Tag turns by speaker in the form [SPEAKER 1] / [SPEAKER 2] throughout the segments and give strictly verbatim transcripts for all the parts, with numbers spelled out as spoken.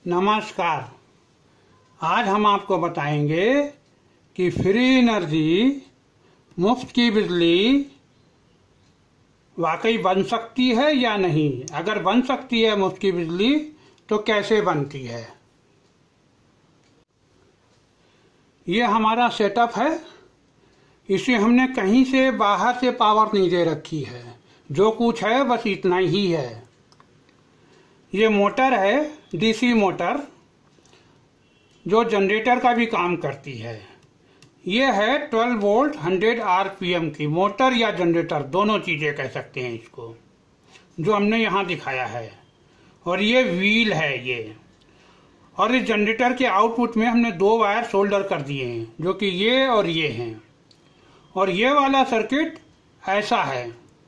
[SPEAKER 1] नमस्कार। आज हम आपको बताएंगे कि फ्री एनर्जी, मुफ्त की बिजली वाकई बन सकती है या नहीं। अगर बन सकती है मुफ्त की बिजली तो कैसे बनती है। ये हमारा सेटअप है। इसे हमने कहीं से बाहर से पावर नहीं दे रखी है। जो कुछ है बस इतना ही है। ये मोटर है, डीसी मोटर, जो जनरेटर का भी काम करती है। ये है ट्वेल्व वोल्ट हंड्रेड आरपीएम की मोटर या जनरेटर, दोनों चीजें कह सकते हैं इसको, जो हमने यहाँ दिखाया है। और ये व्हील है ये। और इस जनरेटर के आउटपुट में हमने दो वायर सोल्डर कर दिए हैं, जो कि ये और ये हैं। और ये वाला सर्किट ऐसा है।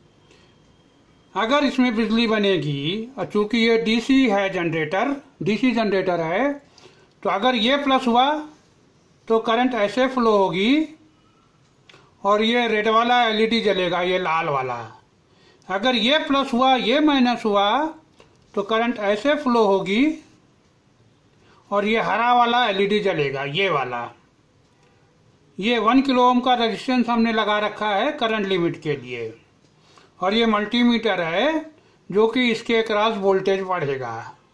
[SPEAKER 1] अगर इसमें बिजली बनेगी, और चूंकि ये डीसी है जनरेटर, डीसी जनरेटर है, तो अगर ये प्लस हुआ तो करंट ऐसे फ्लो होगी और ये रेड वाला एलईडी जलेगा, ये लाल वाला। अगर ये प्लस हुआ, ये माइनस हुआ, तो करंट ऐसे फ्लो होगी और ये हरा वाला एलईडी जलेगा, ये वाला। ये वन किलो ओम का रेजिस्टेंस हमने लगा रखा है करंट लिमिट के लिए। और ये मल्टीमीटर है जो कि इसके क्रॉस वोल्टेज पढ़ेगा।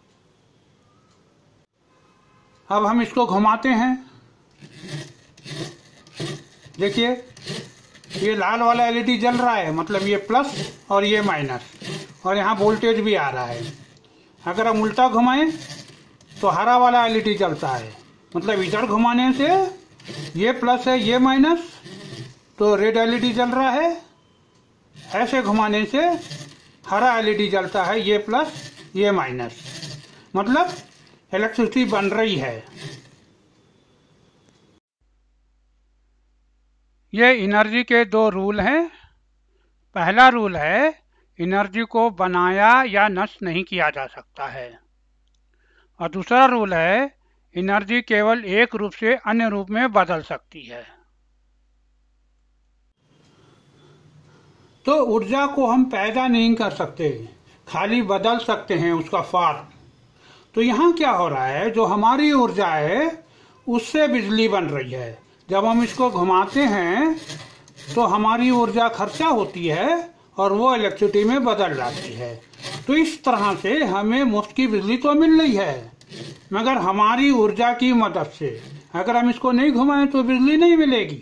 [SPEAKER 1] अब हम इसको घुमाते हैं। देखिए ये लाल वाला एलईडी जल रहा है, मतलब ये प्लस और ये माइनस, और यहाँ वोल्टेज भी आ रहा है। अगर हम उल्टा घुमाएं तो हरा वाला एलईडी जलता है, मतलब इधर घुमाने से ये प्लस है ये माइनस, तो रेड एलईडी जल रहा है। ऐसे घुमाने से हरा एलईडी जलता है, ये प्लस ये माइनस, मतलब इलेक्ट्रिसिटी बन रही है। ये एनर्जी के दो रूल हैं। पहला रूल है एनर्जी को बनाया या नष्ट नहीं किया जा सकता है। और दूसरा रूल है एनर्जी केवल एक रूप से अन्य रूप में बदल सकती है। तो ऊर्जा को हम पैदा नहीं कर सकते, खाली बदल सकते हैं उसका फॉर्म। तो यहाँ क्या हो रहा है, जो हमारी ऊर्जा है उससे बिजली बन रही है। जब हम इसको घुमाते हैं तो हमारी ऊर्जा खर्चा होती है और वो इलेक्ट्रिसिटी में बदल जाती है। तो इस तरह से हमें मुफ्त की बिजली तो मिल रही है, मगर हमारी ऊर्जा की मदद से। अगर हम इसको नहीं घुमाएं तो बिजली नहीं मिलेगी।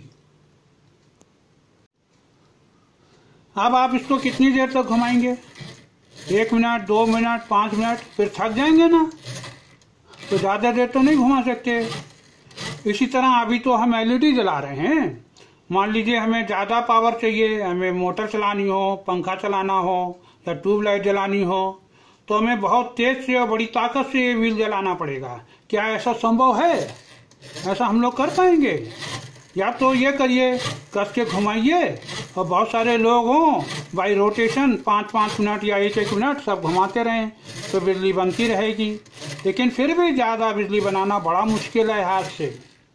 [SPEAKER 1] अब आप इसको कितनी देर तक घुमाएंगे? एक मिनट, दो मिनट, पाँच मिनट, फिर थक जाएंगे ना, तो ज़्यादा देर तो नहीं घुमा सकते। इसी तरह अभी तो हम एलईडी जला रहे हैं। मान लीजिए हमें ज़्यादा पावर चाहिए, हमें मोटर चलानी हो, पंखा चलाना हो या ट्यूबलाइट जलानी हो, तो हमें बहुत तेज से और बड़ी ताकत से ये व्हील जलाना पड़ेगा। क्या ऐसा संभव है? ऐसा हम लोग कर पाएंगे? या तो ये करिए, कस के घुमाइए और बहुत सारे लोग हों, बाई रोटेशन पाँच पाँच मिनट या एक एक मिनट सब घुमाते रहें, तो बिजली बनती रहेगी। लेकिन फिर भी ज़्यादा बिजली बनाना बड़ा मुश्किल है हाथ से।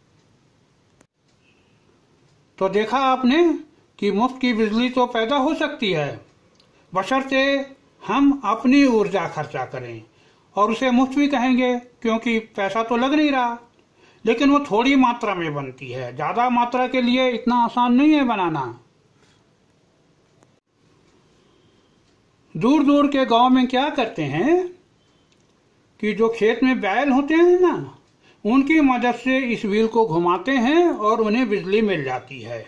[SPEAKER 1] तो देखा आपने कि मुफ्त की बिजली तो पैदा हो सकती है, बशर्ते हम अपनी ऊर्जा खर्चा करें। और उसे मुफ्त भी कहेंगे क्योंकि पैसा तो लग नहीं रहा, लेकिन वो थोड़ी मात्रा में बनती है। ज़्यादा मात्रा के लिए इतना आसान नहीं है बनाना। दूर दूर के गांव में क्या करते हैं कि जो खेत में बैल होते हैं ना, उनकी मदद से इस व्हील को घुमाते हैं और उन्हें बिजली मिल जाती है।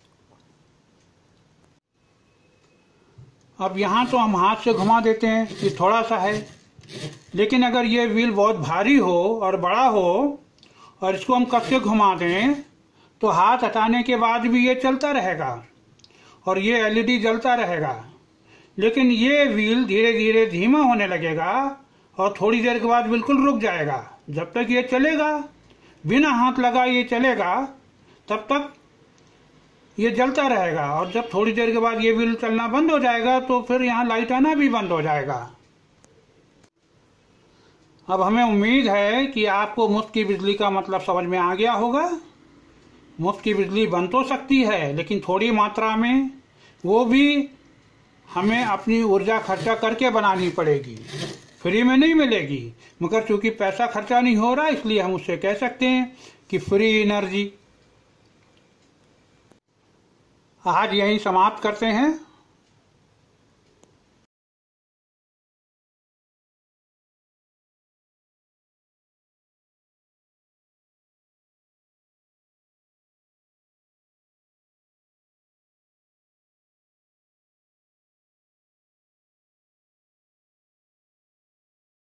[SPEAKER 1] अब यहाँ तो हम हाथ से घुमा देते हैं, ये थोड़ा सा है। लेकिन अगर ये व्हील बहुत भारी हो और बड़ा हो और इसको हम कस के घुमा दें तो हाथ हटाने के बाद भी ये चलता रहेगा और ये एलईडी जलता रहेगा। लेकिन ये व्हील धीरे धीरे धीमा होने लगेगा और थोड़ी देर के बाद बिल्कुल रुक जाएगा। जब तक ये चलेगा, बिना हाथ लगाए ये चलेगा, तब तक ये जलता रहेगा। और जब थोड़ी देर के बाद ये व्हील चलना बंद हो जाएगा तो फिर यहाँ लाइट आना भी बंद हो जाएगा। अब हमें उम्मीद है कि आपको मुफ्त की बिजली का मतलब समझ में आ गया होगा। मुफ्त की बिजली बन तो सकती है, लेकिन थोड़ी मात्रा में, वो भी हमें अपनी ऊर्जा खर्चा करके बनानी पड़ेगी। फ्री में नहीं मिलेगी, मगर चूंकि पैसा खर्चा नहीं हो रहा इसलिए हम उससे कह सकते हैं कि फ्री एनर्जी। आज यही समाप्त करते हैं।